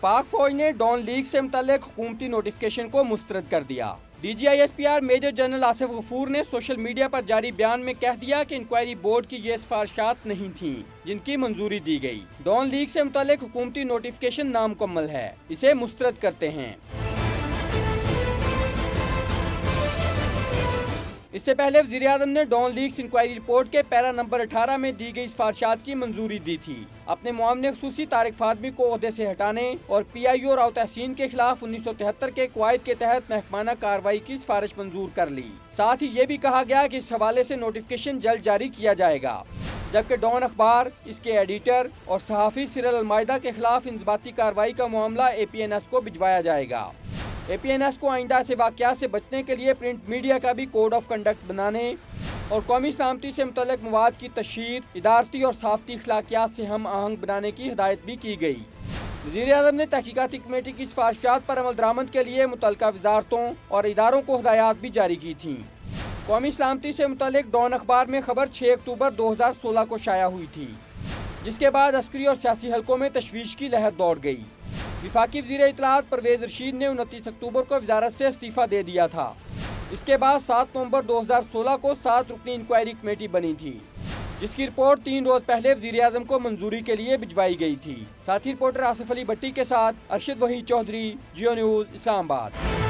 पाक फौज ने डॉन लीग से मुतल्लिक हुकूमती नोटिफिकेशन को मुस्तरद कर दिया। DGISPR major general Asif Ghafoor ने सोशल मीडिया पर जारी बयान में कह दिया कि इंक्वायरी बोर्ड की ये सिफारिशात नहीं थीं जिनकी मंजूरी दी गई। डॉन लीग से मुतल्लिक हुकूमती नोटिफिकेशन नामुकम्मल है, इसे मुस्तरद करते हैं। इससे पहले वज़ीर-ए-आज़म ने डॉन लीग्स इंक्वायरी रिपोर्ट के पैरा नंबर 18 में दी गई सिफारिशात की मंजूरी दी थी। अपने मुआवने ख़ुसूसी तारिक फातमी को ओहदे से हटाने और PIO राव तहसीन के खिलाफ 1973 के कवायद के तहत महकमाना कार्रवाई की सिफारिश मंजूर कर ली। साथ ही ये भी कहा गया कि इस हवाले से नोटिफिकेशन जल्द जारी किया जाएगा। जबकि डॉन अखबार, इसके एडिटर और सहाफ़ी सिरल अलमायदा के खिलाफ इंज़बाती कार्रवाई का मामला APNS को भिजवाया जाएगा। APNS को आइंदा से वाक़यात से बचने के लिए प्रिंट मीडिया का भी कोड ऑफ कंडक्ट बनाने और कौमी सलामती से मुतल्लिक मवाद की तशहीर, इदारती और साफ़ती अखलाकियात से हम आहंग बनाने की हिदायत भी की गई। वज़ीर-ए-आज़म ने तहकीकाती कमेटी की सिफारिशात पर अमल दरामद के लिए मुतल्लिका वज़ारतों और इदारों को हिदायत भी जारी की थी। कौमी सलामती से मुतल्लिक डॉन अखबार में खबर 6 अक्टूबर 2016 को शाया हुई थी, जिसके बाद अस्करी और सियासी हलकों में तशवीश की लहर दौड़ गई। वफाकी वज़ीर इत्तलाआत परवेज़ रशीद ने 29 अक्टूबर को वज़ारत से इस्तीफ़ा दे दिया था। इसके बाद 7 नवंबर 2016 को 7 रुकनी इंक्वायरी कमेटी बनी थी, जिसकी रिपोर्ट 3 रोज पहले वज़ीर-ए-आज़म को मंजूरी के लिए भिजवाई गई थी। साथी रिपोर्टर आसिफ अली भट्टी के साथ अरशद वही चौधरी, जियो न्यूज़, इस्लामाबाद।